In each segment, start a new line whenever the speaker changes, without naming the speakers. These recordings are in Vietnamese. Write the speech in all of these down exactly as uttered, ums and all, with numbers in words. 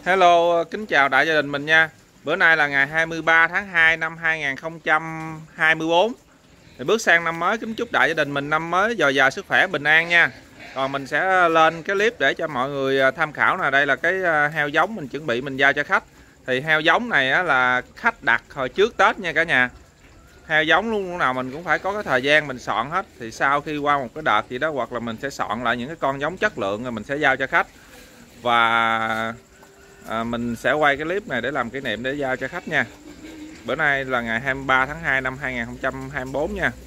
Hello, kính chào đại gia đình mình nha. Bữa nay là ngày hai mươi ba tháng hai năm hai nghìn không trăm hai mươi tư. Thì bước sang năm mới, kính chúc đại gia đình mình năm mới dồi dào sức khỏe, bình an nha. Còn mình sẽ lên cái clip để cho mọi người tham khảo nè. Đây là cái heo giống mình chuẩn bị mình giao cho khách. Thì heo giống này á, là khách đặt hồi trước Tết nha cả nhà. Heo giống luôn lúc nào mình cũng phải có cái thời gian mình soạn hết. Thì sau khi qua một cái đợt gì đó, hoặc là mình sẽ soạn lại những cái con giống chất lượng rồi mình sẽ giao cho khách. Và À, mình sẽ quay cái clip này để làm kỷ niệm để giao cho khách nha. Bữa nay là ngày hai mươi ba tháng hai năm hai nghìn không trăm hai mươi tư nha.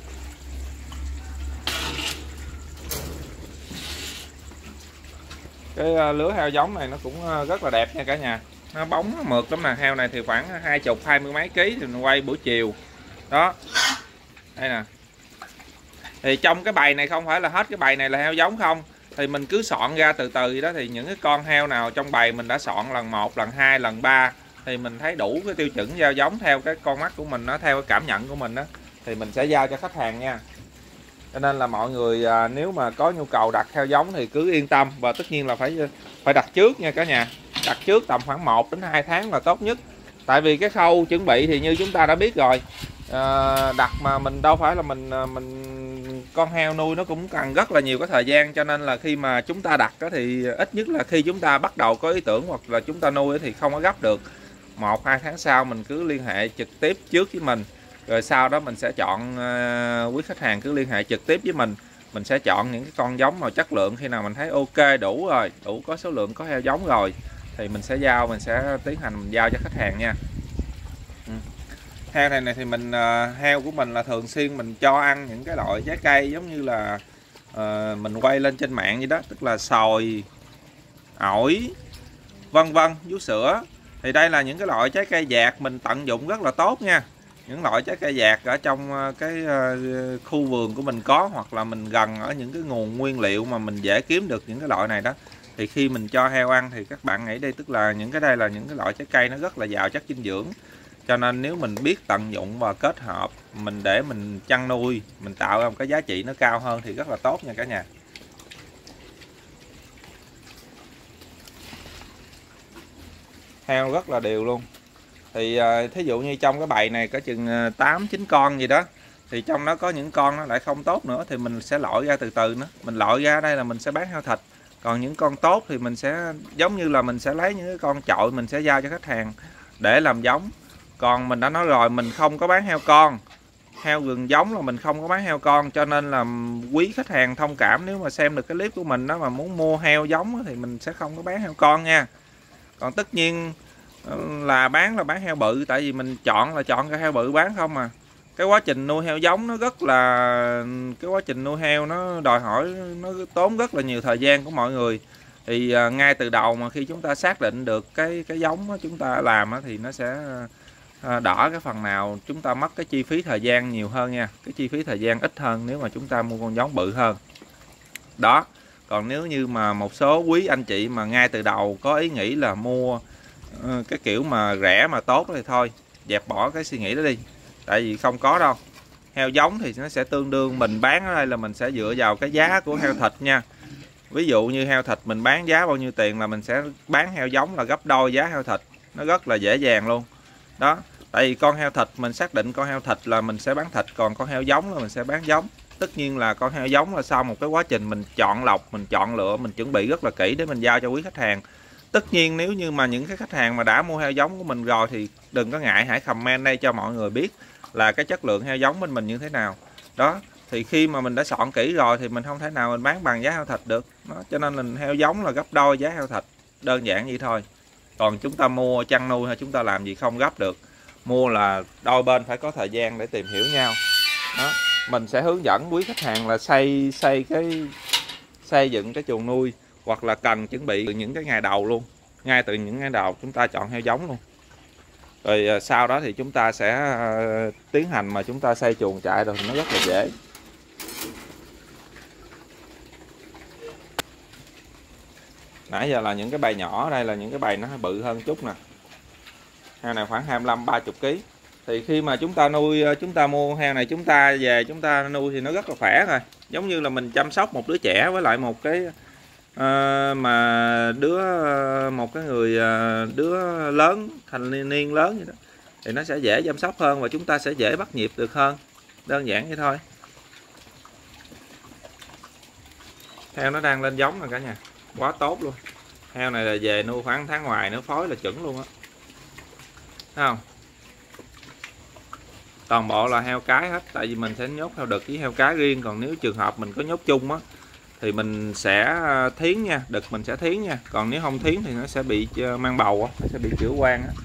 Cái lứa heo giống này nó cũng rất là đẹp nha cả nhà. Nó bóng nó mượt lắm nè. Heo này thì khoảng hai chục hai mươi mấy ký thì mình quay buổi chiều. Đó. Đây nè. Thì trong cái bầy này không phải là hết cái bầy này là heo giống không. Thì mình cứ soạn ra từ từ đó, thì những cái con heo nào trong bầy mình đã soạn lần một, lần hai, lần ba thì mình thấy đủ cái tiêu chuẩn giao giống theo cái con mắt của mình, nó theo cái cảm nhận của mình đó, thì mình sẽ giao cho khách hàng nha. Cho nên là mọi người à, nếu mà có nhu cầu đặt heo giống thì cứ yên tâm, và tất nhiên là phải phải đặt trước nha cả nhà. Đặt trước tầm khoảng một đến hai tháng là tốt nhất. Tại vì cái khâu chuẩn bị thì như chúng ta đã biết rồi, à, đặt mà mình đâu phải là mình mình con heo nuôi nó cũng cần rất là nhiều cái thời gian, cho nên là khi mà chúng ta đặt thì ít nhất là khi chúng ta bắt đầu có ý tưởng hoặc là chúng ta nuôi thì không có gấp được. Một hai tháng sau mình cứ liên hệ trực tiếp trước với mình, rồi sau đó mình sẽ chọn, quý khách hàng cứ liên hệ trực tiếp với mình, mình sẽ chọn những cái con giống mà chất lượng. Khi nào mình thấy ok đủ rồi, đủ có số lượng có heo giống rồi thì mình sẽ giao, mình sẽ tiến hành mình giao cho khách hàng nha. Ừ. Heo này này thì mình heo của mình là thường xuyên mình cho ăn những cái loại trái cây giống như là uh, mình quay lên trên mạng vậy đó, tức là xoài, ổi, vân vân, vú sữa. Thì đây là những cái loại trái cây dạt mình tận dụng rất là tốt nha. Những loại trái cây dạt ở trong cái khu vườn của mình có, hoặc là mình gần ở những cái nguồn nguyên liệu mà mình dễ kiếm được những cái loại này đó, thì khi mình cho heo ăn thì các bạn nghĩ đây, tức là những cái đây là những cái loại trái cây nó rất là giàu chất dinh dưỡng. Cho nên nếu mình biết tận dụng và kết hợp mình để mình chăn nuôi, mình tạo ra một cái giá trị nó cao hơn thì rất là tốt nha cả nhà. Heo rất là đều luôn. Thì thí dụ như trong cái bầy này có chừng tám chín con gì đó, thì trong đó có những con nó lại không tốt nữa thì mình sẽ loại ra từ từ nữa. Mình loại ra đây là mình sẽ bán heo thịt. Còn những con tốt thì mình sẽ giống như là mình sẽ lấy những cái con chọi mình sẽ giao cho khách hàng để làm giống. Còn mình đã nói rồi, mình không có bán heo con. Heo rừng giống là mình không có bán heo con, cho nên là quý khách hàng thông cảm nếu mà xem được cái clip của mình đó mà muốn mua heo giống thì mình sẽ không có bán heo con nha. Còn tất nhiên là bán là bán heo bự, tại vì mình chọn là chọn cái heo bự bán không mà. Cái quá trình nuôi heo giống nó rất là cái quá trình nuôi heo nó đòi hỏi, nó tốn rất là nhiều thời gian của mọi người. Thì ngay từ đầu mà khi chúng ta xác định được cái cái giống chúng ta làm thì nó sẽ đỡ cái phần nào chúng ta mất cái chi phí thời gian nhiều hơn nha. Cái chi phí thời gian ít hơn nếu mà chúng ta mua con giống bự hơn đó. Còn nếu như mà một số quý anh chị mà ngay từ đầu có ý nghĩ là mua cái kiểu mà rẻ mà tốt thì thôi, dẹp bỏ cái suy nghĩ đó đi. Tại vì không có đâu. Heo giống thì nó sẽ tương đương, mình bán ở đây là mình sẽ dựa vào cái giá của heo thịt nha. Ví dụ như heo thịt mình bán giá bao nhiêu tiền là mình sẽ bán heo giống là gấp đôi giá heo thịt. Nó rất là dễ dàng luôn đó. Tại vì con heo thịt mình xác định con heo thịt là mình sẽ bán thịt, còn con heo giống là mình sẽ bán giống. Tất nhiên là con heo giống là sau một cái quá trình mình chọn lọc, mình chọn lựa, mình chuẩn bị rất là kỹ để mình giao cho quý khách hàng. Tất nhiên nếu như mà những cái khách hàng mà đã mua heo giống của mình rồi thì đừng có ngại, hãy comment đây cho mọi người biết là cái chất lượng heo giống bên mình như thế nào đó. Thì khi mà mình đã soạn kỹ rồi thì mình không thể nào mình bán bằng giá heo thịt được đó. Cho nên là heo giống là gấp đôi giá heo thịt, đơn giản vậy thôi. Còn chúng ta mua chăn nuôi hay chúng ta làm gì không gấp được. Mua là đôi bên phải có thời gian để tìm hiểu nhau đó. Mình sẽ hướng dẫn quý khách hàng là xây xây cái xây dựng cái chuồng nuôi, hoặc là cần chuẩn bị từ những cái ngày đầu luôn, ngay từ những ngày đầu chúng ta chọn heo giống luôn. Rồi sau đó thì chúng ta sẽ uh, tiến hành mà chúng ta xây chuồng trại rồi thì nó rất là dễ. Nãy giờ là những cái bầy nhỏ, đây là những cái bầy nó bự hơn chút nè. Heo này khoảng hai mươi lăm ba mươi ký. Thì khi mà chúng ta nuôi, chúng ta mua heo này chúng ta về chúng ta nuôi thì nó rất là khỏe rồi. Giống như là mình chăm sóc một đứa trẻ với lại một cái à, mà đứa một cái người đứa lớn thành niên lớn vậy đó thì nó sẽ dễ chăm sóc hơn và chúng ta sẽ dễ bắt nhịp được hơn, đơn giản vậy thôi. Heo nó đang lên giống rồi cả nhà, quá tốt luôn. Heo này là về nuôi khoảng tháng ngoài nữa phối là chuẩn luôn á, thấy không? Toàn bộ là heo cái hết, tại vì mình sẽ nhốt heo đực với heo cái riêng, còn nếu trường hợp mình có nhốt chung á thì mình sẽ thiến nha, đực mình sẽ thiến nha, còn nếu không thiến thì nó sẽ bị mang bầu á, nó sẽ bị chữa quan á.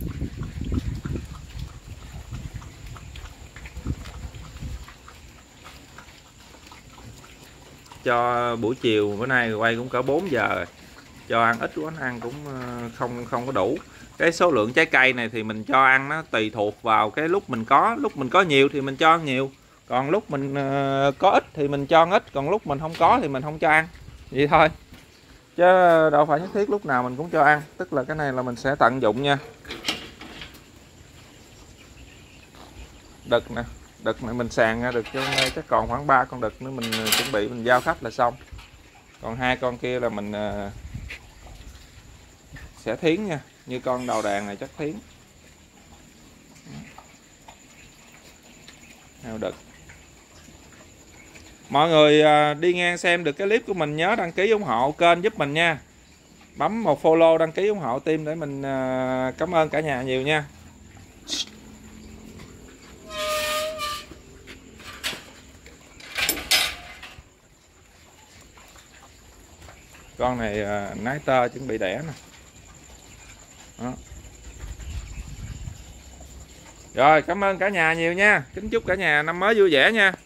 Cho buổi chiều bữa nay quay cũng cỡ bốn giờ rồi, cho ăn ít quá, ăn cũng không không có đủ. Cái số lượng trái cây này thì mình cho ăn nó tùy thuộc vào cái lúc mình có, lúc mình có nhiều thì mình cho ăn nhiều, còn lúc mình có ít thì mình cho ăn ít, còn lúc mình không có thì mình không cho ăn, vậy thôi, chứ đâu phải nhất thiết lúc nào mình cũng cho ăn. Tức là cái này là mình sẽ tận dụng nha. Đực nè, đực này mình sàn ra được cho hôm nay chắc còn khoảng ba con đực nữa, mình chuẩn bị mình giao khách là xong. Còn hai con kia là mình sẽ thiến nha, như con đầu đàn này chắc thiến. Heo đực. Mọi người đi ngang xem được cái clip của mình nhớ đăng ký ủng hộ kênh giúp mình nha, bấm một follow đăng ký ủng hộ team để mình cảm ơn cả nhà nhiều nha. Con này nái tơ chuẩn bị đẻ nè. Đó. Rồi cảm ơn cả nhà nhiều nha, kính chúc cả nhà năm mới vui vẻ nha.